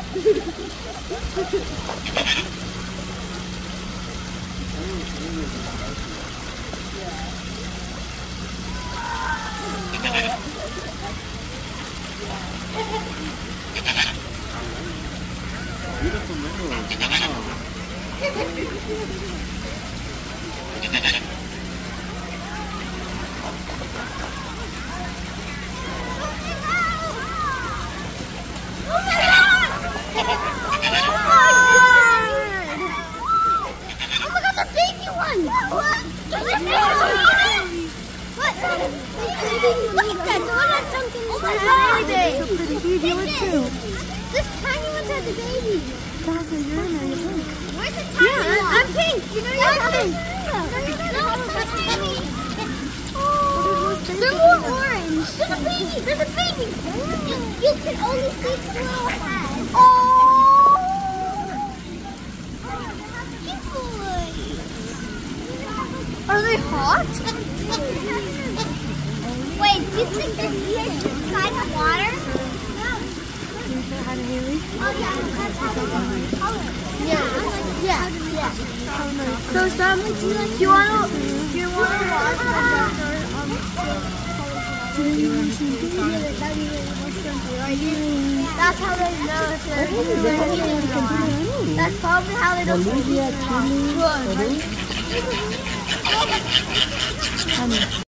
Beautiful minerals, wow. This tiny one has a baby. Exactly, you're in there, you're pink. Where's the tiny one? I'm pink. You know you're pink. No, it's baby. They're more orange. There's a baby. There's a baby. You can only see its little head. Oh. Are they hot? Wait, do you think they're inside the water? How to Haley? Oh yeah, that's how they color. Yeah. So Sam, do you wanna watch That's how they know if they're That's probably how they know. Good.